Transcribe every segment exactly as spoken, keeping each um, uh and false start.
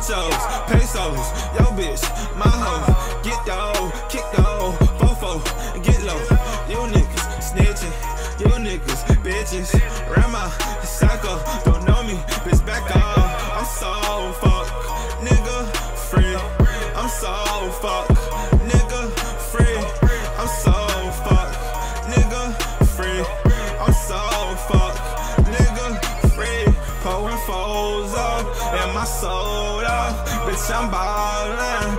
Hunchos, pesos, yo bitch, my hoe. Get dough, kick dough, fofo, get low. You niggas snitching, you niggas bitches. Grandma, psycho, don't know me, bitch back off. I'm so fuck, nigga, free. I'm so fuck, nigga, free. I'm so fuck, nigga, free. I'm so fuck, nigga, free. Pouring foes up and my soda, bitch I'm ballin',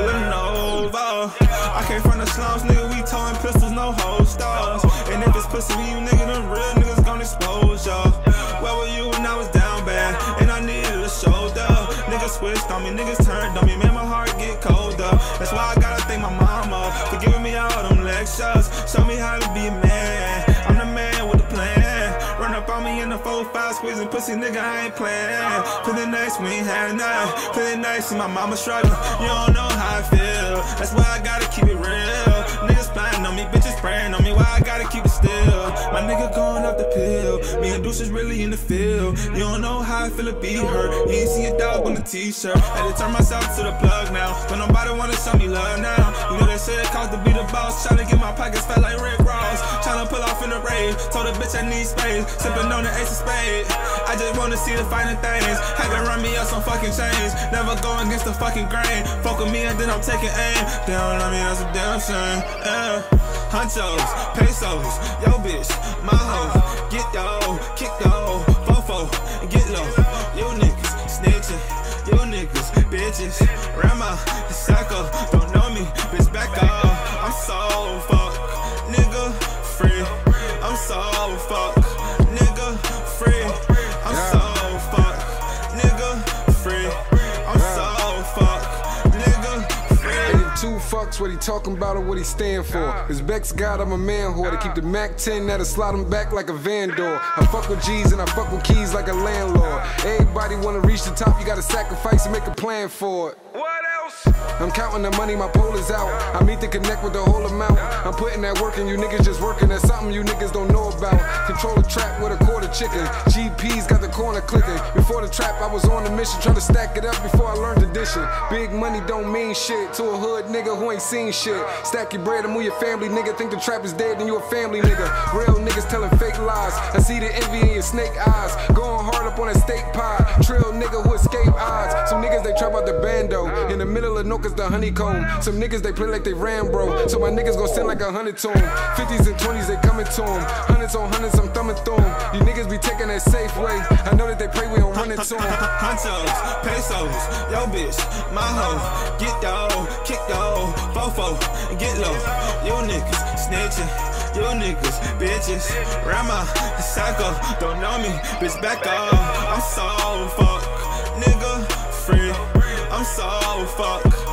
Villanova. I came from the slums, nigga, we towing pistols, no holsters. And if it's pussy, you nigga, them real niggas gon' expose ya. Where were you when I was down bad and I needed a shoulder? Niggas switched on me, niggas turned on me, man, my heart get colder. That's why I gotta thank my mama for giving me all them lectures. Show me how to be a man, I'm the man with the plan. Run up on me in the four five squeezing pussy, nigga, I ain't playing. Feeling nice, we ain't had enough. Feeling nice, see my mama struggling. You don't know how I feel, that's why I gotta keep it real. Niggas spying on me, bitches praying on me, why I gotta keep it still. My nigga going off the pill, me and Deuce is really in the field. You don't know how I feel to be hurt, you ain't see a dog on the t-shirt. Had to turn myself to the plug now, but nobody wanna show me love now. You know they said it cost to be the boss, tryna get my pockets fat like Rick Ross. Tryna pull off in the rave, told a bitch I need space, sippin' on the ace of spades. I just wanna see the finer things, had to run me up some fucking chains. Never go against the fucking grain, fuck with me and then I'm taking aim. They don't love me, that's a damn shame, yeah. Hunchos, pesos, yo bitch, my hoe. Get dough, kick dough, fofo, get low. You niggas snitching, you niggas bitches. Grandma, psycho, don't know me, bitch back off. I'm so fuck, nigga, free. I'm so fuck, nigga, free. I'm so fuck, nigga, free. I'm so fuck, nigga, free. Two fucks, what he talking about or what he stand for. His Beck's God, I'm a man whore. To keep the Mac ten, that'll slide him back like a van door. I fuck with G's and I fuck with keys like a landlord. Everybody wanna reach the top, you gotta sacrifice and make a plan for it. What else? I'm counting the money, my pole is out. I need to connect with the whole amount. I'm putting that work and you niggas just working. That's something you niggas don't know about. Control a trap with a quarter chicken. G P's got the corner clicking. Before the trap, I was on a mission, trying to stack it up before I learned addition. Big money don't mean shit to a hood nigga who ain't seen shit. Stack your bread and move your family, nigga. Think the trap is dead, then you a family nigga. Real niggas telling fake lies. I see the envy in your snake eyes. Going hard up on that steak pie. Trill nigga who escape odds. Some niggas they trap out the bando. In the middle of Noka's the honeycomb. Some niggas they play like they Rambo. So my niggas gon' send like a hundred to 'em. Fifties and twenties they coming to 'em. Hundreds on hundreds I'm thumbing through 'em. You niggas be taking that safe way. I know that they pray we don't run it to 'em. Hunchos, pesos, yo bitch, my hoe. Get dough, kick dough, fofo, get low. You niggas snitching, you niggas bitches. Grandma, psycho, don't know me, bitch back off. I'm so fuck, nigga, free. I'm so fuck.